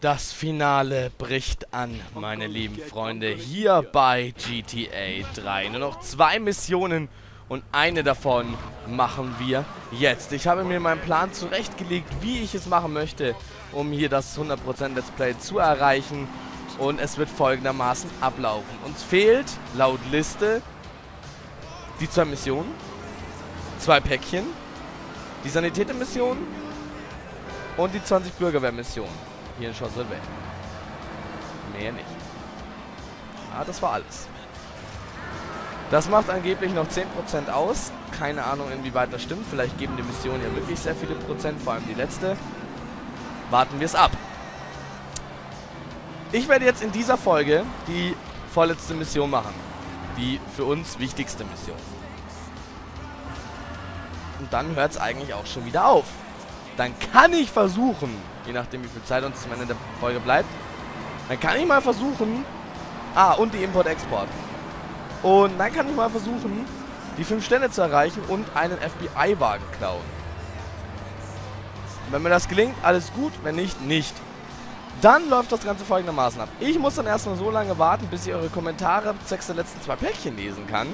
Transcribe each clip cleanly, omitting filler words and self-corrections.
Das Finale bricht an, meine lieben Freunde, hier bei GTA 3. Nur noch 2 Missionen und eine davon machen wir jetzt. Ich habe mir meinen Plan zurechtgelegt, wie ich es machen möchte, um hier das 100% Let's Play zu erreichen. Und es wird folgendermaßen ablaufen. Uns fehlt, laut Liste, die 2 Missionen, 2 Päckchen, die Sanitäter-Mission und die 20 Bürgerwehr-Missionen. Hier in Choiseul. Mehr nicht. Ah, das war alles. Das macht angeblich noch 10% aus. Keine Ahnung, inwieweit das stimmt. Vielleicht geben die Missionen ja wirklich sehr viele Prozent, vor allem die letzte. Warten wir es ab. Ich werde jetzt in dieser Folge die vorletzte Mission machen. Die für uns wichtigste Mission. Und dann hört es eigentlich auch schon wieder auf. Dann kann ich versuchen, je nachdem wie viel Zeit uns zum Ende der Folge bleibt, dann kann ich mal versuchen, und die Import-Export. Und dann kann ich mal versuchen, die 5 Sterne zu erreichen und einen FBI-Wagen klauen. Wenn mir das gelingt, alles gut, wenn nicht, nicht. Dann läuft das Ganze folgendermaßen ab. Ich muss dann erstmal so lange warten, bis ich eure Kommentare zwecks der letzten 2 Päckchen lesen kann.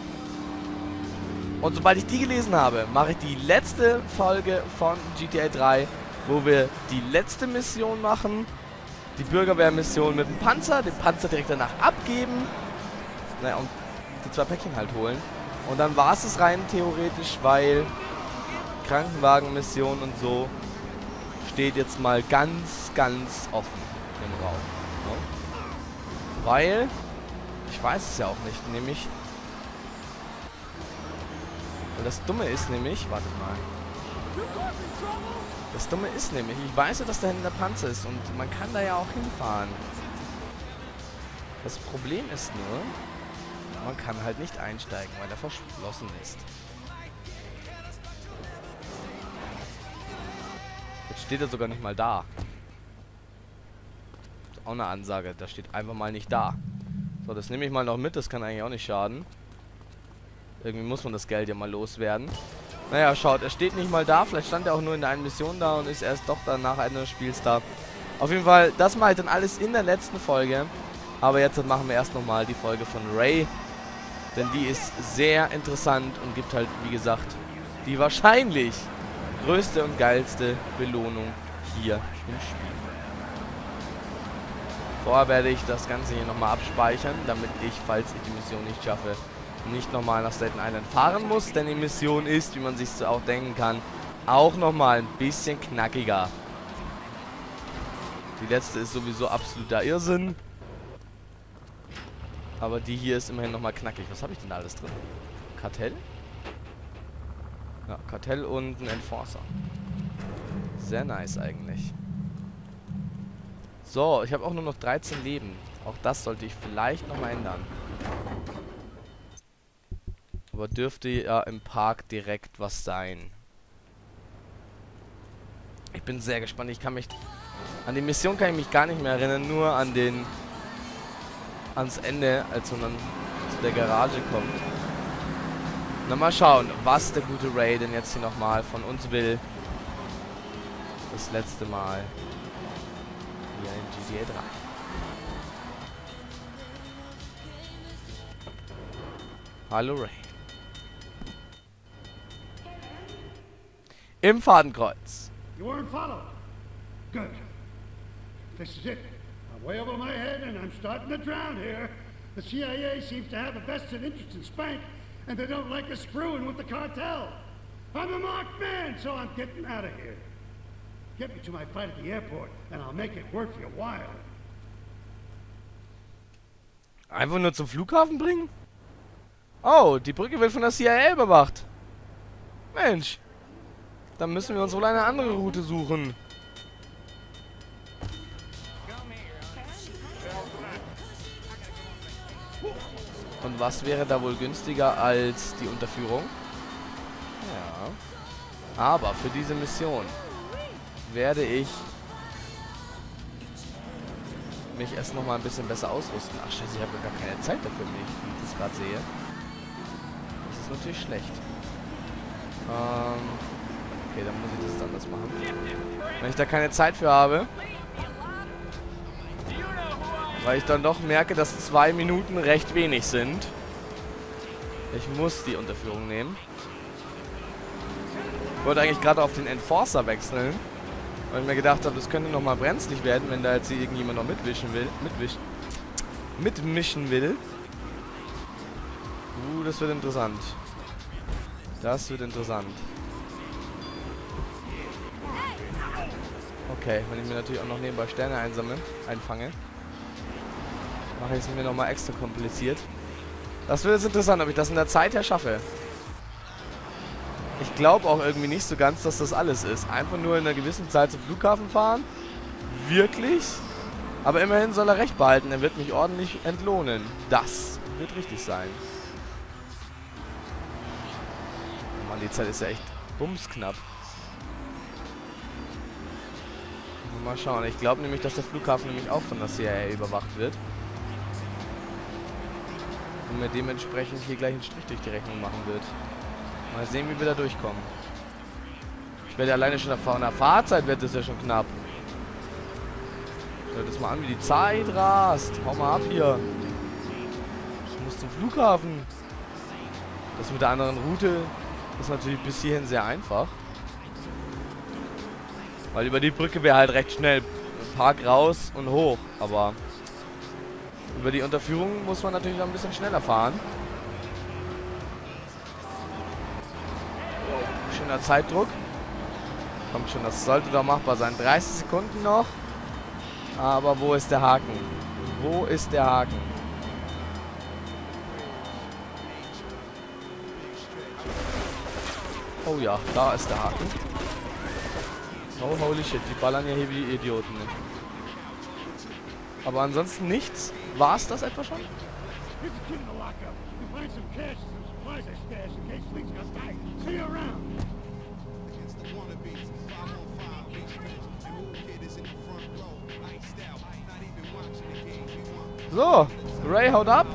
Und sobald ich die gelesen habe, mache ich die letzte Folge von GTA 3, wo wir die letzte Mission machen, die Bürgerwehr-Mission mit dem Panzer, den Panzer direkt danach abgeben, naja, und die 2 Päckchen halt holen. Und dann war es rein theoretisch, weil Krankenwagen-Mission und so steht jetzt mal ganz, ganz offen im Raum. Ne? Weil, ich weiß es ja auch nicht, nämlich... Und das Dumme ist nämlich, warte mal. Das Dumme ist nämlich, ich weiß ja, dass da hinten der Panzer ist und man kann da ja auch hinfahren. Das Problem ist nur, man kann halt nicht einsteigen, weil er verschlossen ist. Jetzt steht er sogar nicht mal da. Ist auch eine Ansage, da steht einfach mal nicht da. So, das nehme ich mal noch mit, das kann eigentlich auch nicht schaden. Irgendwie muss man das Geld ja mal loswerden. Naja, schaut, er steht nicht mal da. Vielleicht stand er auch nur in der einen Mission da und ist erst doch dann nach Ende des Spiels da. Auf jeden Fall, das mache ich dann alles in der letzten Folge. Aber jetzt machen wir erst nochmal die Folge von Ray. Denn die ist sehr interessant und gibt halt, wie gesagt, die wahrscheinlich größte und geilste Belohnung hier im Spiel. Vorher werde ich das Ganze hier nochmal abspeichern, damit ich, falls ich die Mission nicht schaffe, nicht nochmal nach Staten Island fahren muss, denn die Mission ist, wie man sich so auch denken kann, auch nochmal ein bisschen knackiger. Die letzte ist sowieso absoluter Irrsinn. Aber die hier ist immerhin nochmal knackig. Was habe ich denn da alles drin? Kartell? Ja, Kartell und ein Enforcer. Sehr nice eigentlich. So, ich habe auch nur noch 13 Leben. Auch das sollte ich vielleicht nochmal ändern. Aber dürfte ja im Park direkt was sein. Ich bin sehr gespannt. Ich kann mich... An die Mission kann ich mich gar nicht mehr erinnern. Nur an den... ans Ende, als man dann zu der Garage kommt. Na, mal schauen, was der gute Ray denn jetzt hier nochmal von uns will. Das letzte Mal. Hier in GTA 3. Hallo Ray. Im Fadenkreuz. You weren't followed. Good. This is it. I'm way over my head and I'm starting to drown here. The CIA seems to have a vested interest in Spank, and they don't like us screwing with the cartel. I'm a marked man, so I'm getting out of here. Get me to my flight at the airport, and I'll make it worth your while. Einfach nur zum Flughafen bringen? Oh, die Brücke wird von der CIA überwacht. Mensch. Dann müssen wir uns wohl eine andere Route suchen. Und was wäre da wohl günstiger als die Unterführung? Ja. Aber für diese Mission werde ich mich erst noch mal ein bisschen besser ausrüsten. Ach scheiße, ich habe gar keine Zeit dafür, wie ich das gerade sehe. Das ist natürlich schlecht. Okay, dann muss ich das anders machen. Wenn ich da keine Zeit für habe, Weil ich dann doch merke, dass 2 Minuten recht wenig sind. Ich muss die Unterführung nehmen. Ich wollte eigentlich gerade auf den Enforcer wechseln. Weil ich mir gedacht habe, das könnte nochmal brenzlig werden, wenn da jetzt hier irgendjemand noch mitmischen will. Das wird interessant. Das wird interessant. Okay, wenn ich mir natürlich auch noch nebenbei Sterne einfange, mache ich es mir nochmal extra kompliziert. Das wird jetzt interessant, ob ich das in der Zeit her schaffe. Ich glaube auch irgendwie nicht so ganz, dass das alles ist. Einfach nur in einer gewissen Zeit zum Flughafen fahren. Wirklich? Aber immerhin soll er recht behalten. Er wird mich ordentlich entlohnen. Das wird richtig sein. Mann, die Zeit ist ja echt bumsknapp. Mal schauen. Ich glaube nämlich, dass der Flughafen nämlich auch von der CIA überwacht wird. Und mir dementsprechend hier gleich einen Strich durch die Rechnung machen wird. Mal sehen, wie wir da durchkommen. Ich werde alleine schon von der Fahrzeit wird das ja schon knapp. Hört das mal an, wie die Zeit rast. Hau mal ab hier. Ich muss zum Flughafen. Das mit der anderen Route ist natürlich bis hierhin sehr einfach. Weil über die Brücke wäre halt recht schnell. Park raus und hoch. Aber über die Unterführung muss man natürlich noch ein bisschen schneller fahren. Schöner Zeitdruck. Kommt schon, das sollte doch machbar sein. 30 Sekunden noch. Aber wo ist der Haken? Wo ist der Haken? Oh ja, da ist der Haken. Oh, holy shit, die ballern ja hier wie Idioten. Ne? Aber ansonsten nichts. War es das etwa schon? So, Ray haut ab.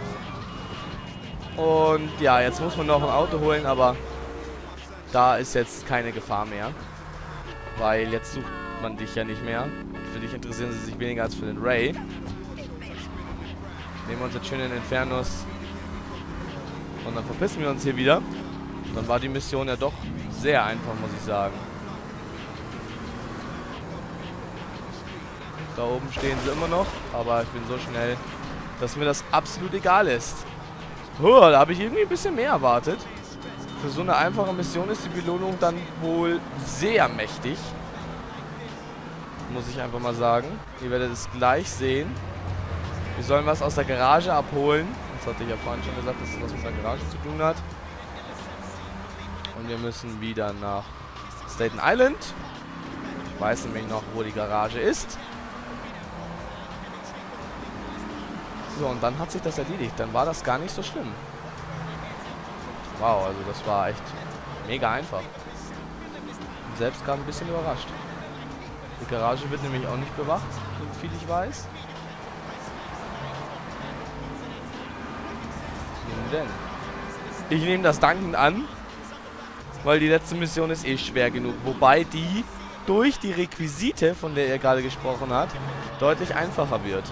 Und ja, jetzt muss man noch ein Auto holen, aber da ist jetzt keine Gefahr mehr. Weil jetzt sucht man dich ja nicht mehr. Für dich interessieren sie sich weniger als für den Ray. Nehmen wir uns jetzt schön in den Infernos. Und dann verpissen wir uns hier wieder. Und dann war die Mission ja doch sehr einfach, muss ich sagen. Da oben stehen sie immer noch. Aber ich bin so schnell, dass mir das absolut egal ist. Oh, da habe ich irgendwie ein bisschen mehr erwartet. Für so eine einfache Mission ist die Belohnung dann wohl sehr mächtig. Muss ich einfach mal sagen. Ihr werdet es gleich sehen. Wir sollen was aus der Garage abholen. Das hatte ich ja vorhin schon gesagt, dass das was mit der Garage zu tun hat. Und wir müssen wieder nach Staten Island. Ich weiß nämlich noch, wo die Garage ist. So, und dann hat sich das erledigt. Dann war das gar nicht so schlimm. Wow, also das war echt mega einfach. Und selbst gerade ein bisschen überrascht. Die Garage wird nämlich auch nicht bewacht, so viel ich weiß. Nun denn. Ich nehme das dankend an, weil die letzte Mission ist eh schwer genug. Wobei die durch die Requisite, von der er gerade gesprochen hat, deutlich einfacher wird.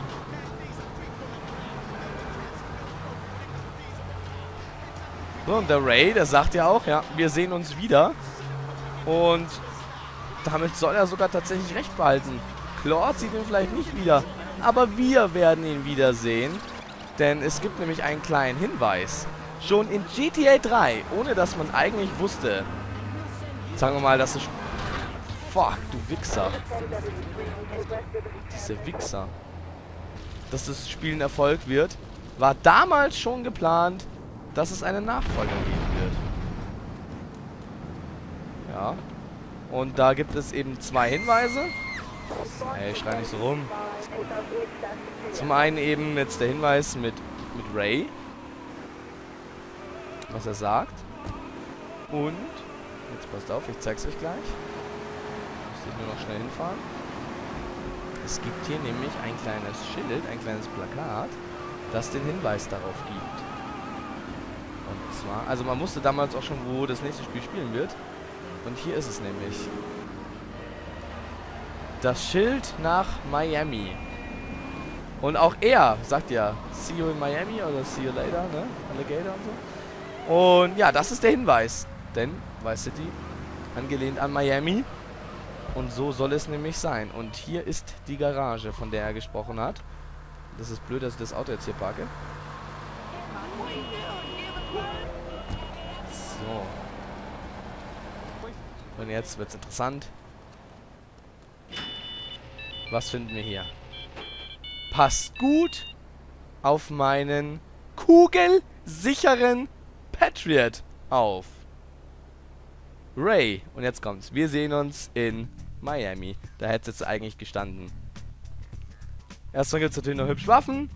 So, und der Ray, der sagt ja auch, ja, wir sehen uns wieder. Und damit soll er sogar tatsächlich recht behalten. Claude sieht ihn vielleicht nicht wieder, aber wir werden ihn wiedersehen. Denn es gibt nämlich einen kleinen Hinweis. Schon in GTA 3, ohne dass man eigentlich wusste. Sagen wir mal, dass es... Fuck, du Wichser. Diese Wichser. Dass das Spiel ein Erfolg wird, war damals schon geplant, dass es einen Nachfolger geben wird. Ja. Und da gibt es eben 2 Hinweise. Ey, schrei nicht so rum. Zum einen eben jetzt der Hinweis mit Ray. Was er sagt. Und, jetzt passt auf, ich zeig's euch gleich. Muss ich nur noch schnell hinfahren. Es gibt hier nämlich ein kleines Schild, ein kleines Plakat, das den Hinweis darauf gibt. Und zwar, also man wusste damals auch schon, wo das nächste Spiel spielen wird. Und hier ist es nämlich. Das Schild nach Miami. Und auch er sagt ja, see you in Miami oder see you later, ne? Alligator und so. Und ja, das ist der Hinweis. Denn Vice City, angelehnt an Miami. Und so soll es nämlich sein. Und hier ist die Garage, von der er gesprochen hat. Das ist blöd, dass ich das Auto jetzt hier parke. So. Und jetzt wird's interessant. Was finden wir hier? Passt gut auf meinen kugelsicheren Patriot auf. Ray. Und jetzt kommt's. Wir sehen uns in Miami. Da hätte es jetzt eigentlich gestanden. Erstmal gibt es natürlich noch hübsche Waffen.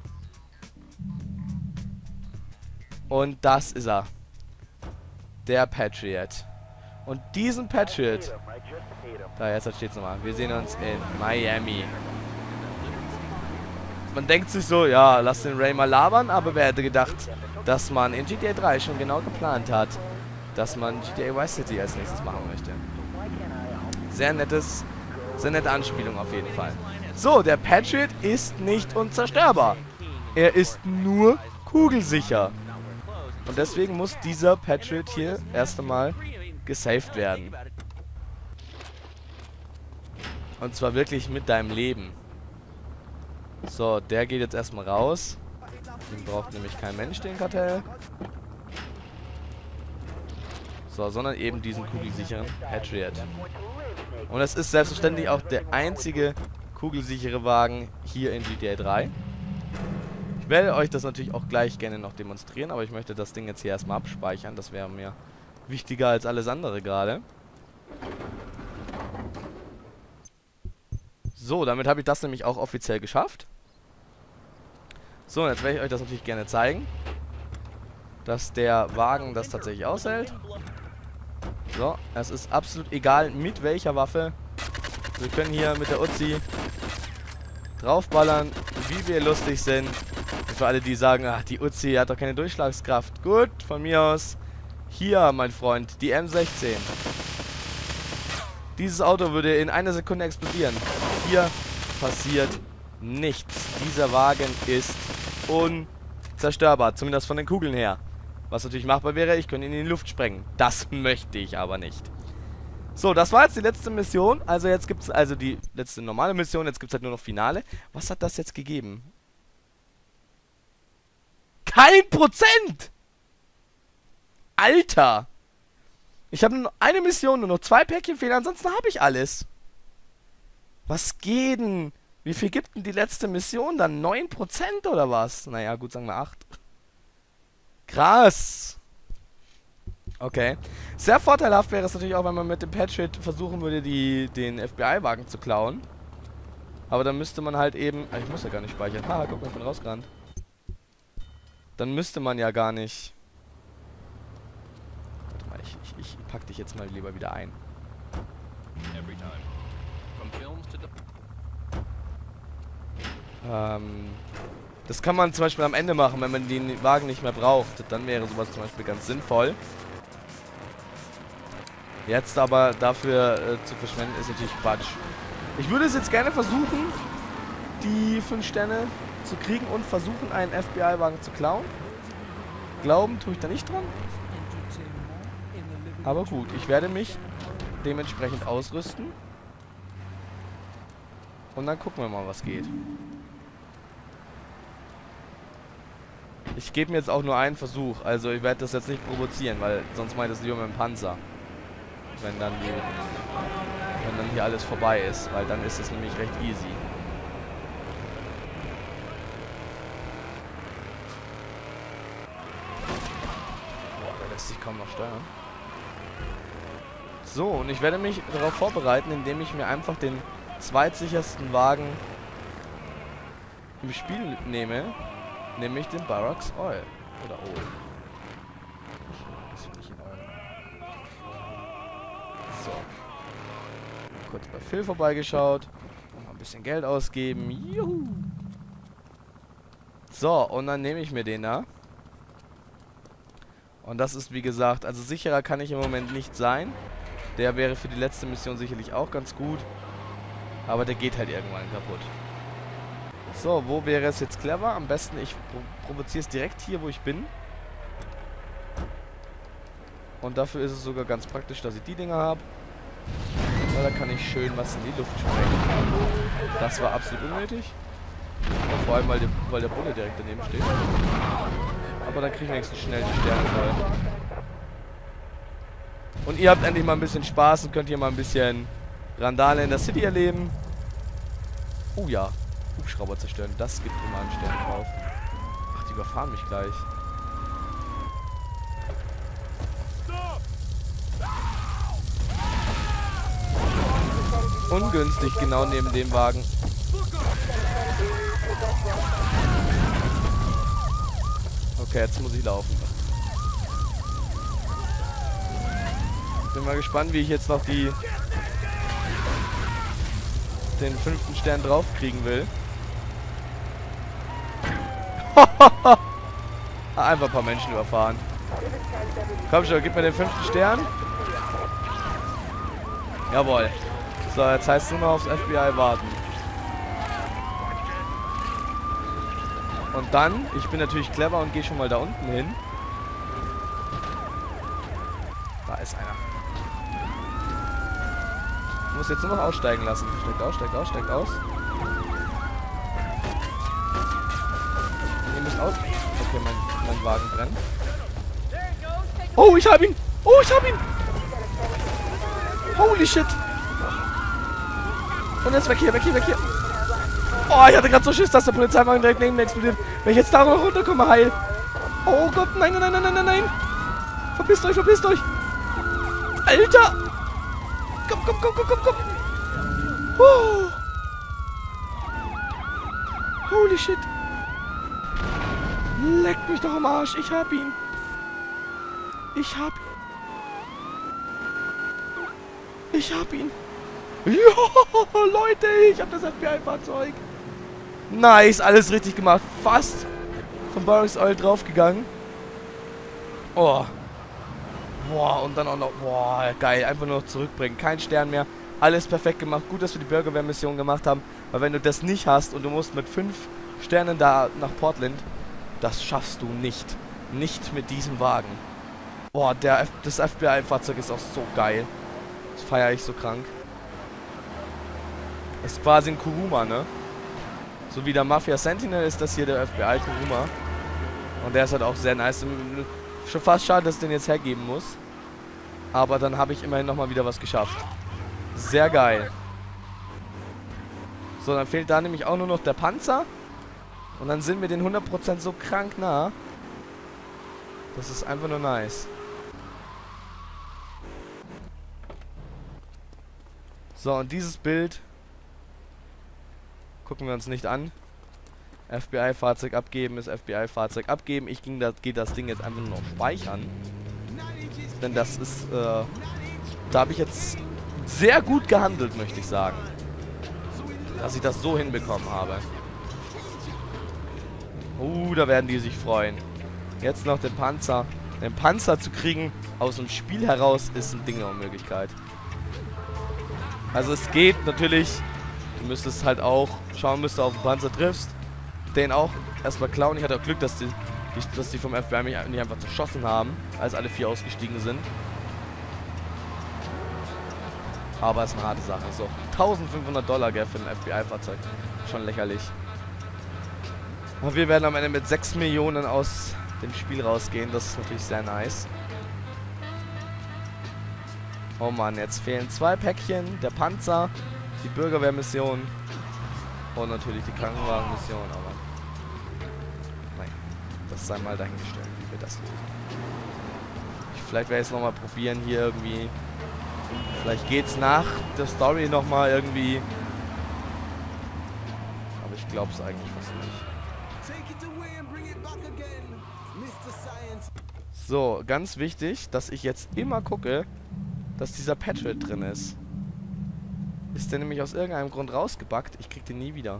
Und das ist er. Der Patriot. Und diesen Patriot... Da, jetzt steht es nochmal. Wir sehen uns in Miami. Man denkt sich so, ja, lass den Ray mal labern, aber wer hätte gedacht, dass man in GTA 3 schon genau geplant hat, dass man GTA Vice City als nächstes machen möchte. Sehr nette Anspielung auf jeden Fall. So, der Patriot ist nicht unzerstörbar. Er ist nur kugelsicher. Und deswegen muss dieser Patriot hier erst einmal gesaved werden. Und zwar wirklich mit deinem Leben. So, der geht jetzt erstmal raus. Den braucht nämlich kein Mensch, den Kartell. So, sondern eben diesen kugelsicheren Patriot. Und es ist selbstverständlich auch der einzige kugelsichere Wagen hier in GTA 3. Ich werde euch das natürlich auch gleich gerne noch demonstrieren, aber ich möchte das Ding jetzt hier erstmal abspeichern. Das wäre mir wichtiger als alles andere gerade. So, damit habe ich das nämlich auch offiziell geschafft. So, und jetzt werde ich euch das natürlich gerne zeigen, dass der Wagen das tatsächlich aushält. So, es ist absolut egal, mit welcher Waffe. Wir können hier mit der Uzi draufballern, wie wir lustig sind. Und für alle, die sagen, ach, die Uzi hat doch keine Durchschlagskraft. Gut, von mir aus. Hier, mein Freund, die M16. Dieses Auto würde in einer Sekunde explodieren. Hier passiert nichts. Dieser Wagen ist unzerstörbar, zumindest von den Kugeln her. Was natürlich machbar wäre, ich könnte ihn in die Luft sprengen. Das möchte ich aber nicht. So, das war jetzt die letzte Mission. Also jetzt gibt es also die letzte normale Mission. Jetzt gibt es halt nur noch Finale. Was hat das jetzt gegeben? Kein Prozent! Alter! Ich habe nur eine Mission, nur noch 2 Päckchenfehler. Ansonsten habe ich alles. Was geht denn? Wie viel gibt denn die letzte Mission dann? 9% oder was? Naja, gut, sagen wir 8. Krass. Okay. Sehr vorteilhaft wäre es natürlich auch, wenn man mit dem Patriot versuchen würde, den FBI-Wagen zu klauen. Aber dann müsste man halt eben... Ich muss ja gar nicht speichern. Haha, guck mal, ich bin rausgerannt. Dann müsste man ja gar nicht... Warte mal, ich pack dich jetzt mal lieber wieder ein. Das kann man zum Beispiel am Ende machen, wenn man den Wagen nicht mehr braucht. Dann wäre sowas zum Beispiel ganz sinnvoll. Jetzt aber dafür zu verschwenden, ist natürlich Quatsch. Ich würde es jetzt gerne versuchen, die 5 Sterne zu kriegen und versuchen, einen FBI-Wagen zu klauen. Glauben tue ich da nicht dran. Aber gut, ich werde mich dementsprechend ausrüsten. Und dann gucken wir mal, was geht. Ich gebe mir jetzt auch nur einen Versuch. Also ich werde das jetzt nicht provozieren, weil sonst meint es lieber mit dem Panzer. Wenn dann hier alles vorbei ist, weil dann ist es nämlich recht easy. Boah, der lässt sich kaum noch steuern. So, und ich werde mich darauf vorbereiten, indem ich mir einfach den zweitsichersten Wagen im Spiel nehme, nämlich den Barracks Oil. Oder Oil. Das finde ich in Oil. So. Kurz bei Phil vorbeigeschaut. Noch ein bisschen Geld ausgeben. Juhu. So, und dann nehme ich mir den da. Und das ist, wie gesagt, also sicherer kann ich im Moment nicht sein. Der wäre für die letzte Mission sicherlich auch ganz gut. Aber der geht halt irgendwann kaputt. So, wo wäre es jetzt clever? Am besten, ich provoziere es direkt hier, wo ich bin. Und dafür ist es sogar ganz praktisch, dass ich die Dinger habe. Weil da kann ich schön was in die Luft sprengen. Das war absolut unnötig. Und vor allem, weil der Bulle direkt daneben steht. Aber dann kriege ich wenigstens schnell die Sterne voll. Und ihr habt endlich mal ein bisschen Spaß und könnt hier mal ein bisschen Randale in der City erleben. Oh ja, Hubschrauber zerstören. Das gibt immer einen Stern drauf. Ach, die überfahren mich gleich. Ungünstig, genau neben dem Wagen. Okay, jetzt muss ich laufen. Bin mal gespannt, wie ich jetzt noch den 5. Stern drauf kriegen will. Einfach ein paar Menschen überfahren. Komm schon, gib mir den 5. Stern. Jawohl. So, jetzt heißt es nur noch aufs FBI warten. Und dann, ich bin natürlich clever und gehe schon mal da unten hin. Da ist einer. Ich muss jetzt nur noch aussteigen lassen. Steigt aus, steigt aus, steigt aus. Ihr müsst aus. Okay, mein Wagen brennt. Oh, ich hab ihn! Oh, ich hab ihn! Holy shit! Und jetzt weg hier, weg hier, weg hier. Oh, ich hatte gerade so Schiss, dass der Polizeiwagen direkt neben mir explodiert. Wenn ich jetzt da noch runterkomme, heil. Oh Gott, nein, nein, nein, nein, nein, nein. Verpisst euch, verpisst euch. Alter. Komm, komm, komm, komm, komm, komm. Holy shit. Leckt mich doch am Arsch. Ich hab ihn. Ich hab ihn. Ich hab ihn. Ja, Leute, ich hab das FBI-Fahrzeug. Nice, alles richtig gemacht. Fast von Boris Oil draufgegangen. Oh. Boah, und dann auch noch. Boah, geil. Einfach nur noch zurückbringen. Kein Stern mehr. Alles perfekt gemacht. Gut, dass wir die Bürgerwehr-Mission gemacht haben. Weil wenn du das nicht hast und du musst mit 5 Sternen da nach Portland, das schaffst du nicht. Nicht mit diesem Wagen. Boah, das FBI-Fahrzeug ist auch so geil. Das feiere ich so krank. Das ist quasi ein Kuruma, ne? So wie der Mafia Sentinel ist das hier der FBI Kuruma. Und der ist halt auch sehr nice. Schon fast schade, dass ich den jetzt hergeben muss. Aber dann habe ich immerhin nochmal wieder was geschafft. Sehr geil. So, dann fehlt da nämlich auch nur noch der Panzer. Und dann sind wir den 100% so krank nah. Das ist einfach nur nice. So, und dieses Bild gucken wir uns nicht an. FBI-Fahrzeug abgeben ist FBI-Fahrzeug abgeben. Ich gehe das Ding jetzt einfach nur noch speichern. Denn das ist, da habe ich jetzt sehr gut gehandelt, möchte ich sagen. Dass ich das so hinbekommen habe. Da werden die sich freuen. Jetzt noch den Panzer. Den Panzer zu kriegen aus dem Spiel heraus ist ein Ding der Unmöglichkeit. Also es geht natürlich. Du müsstest halt auch schauen, bis du auf den Panzer triffst. Den auch erstmal klauen. Ich hatte auch Glück, dass die vom FBI mich nicht einfach zerschossen haben, als alle 4 ausgestiegen sind. Aber es ist eine harte Sache. So, $1500, gell, für ein FBI-Fahrzeug. Schon lächerlich. Aber wir werden am Ende mit 6 Millionen aus dem Spiel rausgehen. Das ist natürlich sehr nice. Oh Mann, jetzt fehlen 2 Päckchen. Der Panzer, die Bürgerwehrmission und natürlich die Krankenwagenmission. Aber nein, das sei mal dahingestellt, wie wir das lösen. Vielleicht werde ich es nochmal probieren hier irgendwie. Vielleicht geht's nach der Story nochmal irgendwie. Aber ich glaube es eigentlich fast nicht. So, ganz wichtig, dass ich jetzt immer gucke, dass dieser Patriot drin ist. Ist der nämlich aus irgendeinem Grund rausgebackt? Ich krieg den nie wieder.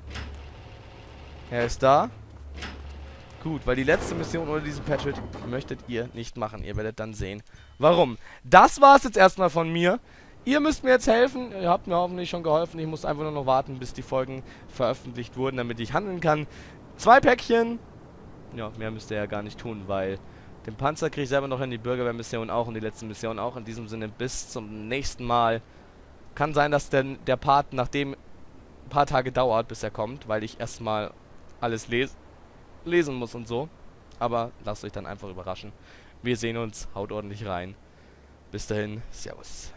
Er ist da. Gut, weil die letzte Mission ohne diesen Patriot möchtet ihr nicht machen. Ihr werdet dann sehen, warum. Das war's jetzt erstmal von mir. Ihr müsst mir jetzt helfen. Ihr habt mir hoffentlich schon geholfen. Ich muss einfach nur noch warten, bis die Folgen veröffentlicht wurden, damit ich handeln kann. 2 Päckchen. Ja, mehr müsst ihr ja gar nicht tun, weil den Panzer kriege ich selber noch in, die Bürgerwehrmission auch und die letzten Missionen auch. In diesem Sinne, bis zum nächsten Mal. Kann sein, dass denn der Part nachdem ein paar Tage dauert, bis er kommt, weil ich erstmal alles lesen muss und so. Aber lasst euch dann einfach überraschen. Wir sehen uns, haut ordentlich rein. Bis dahin, Servus.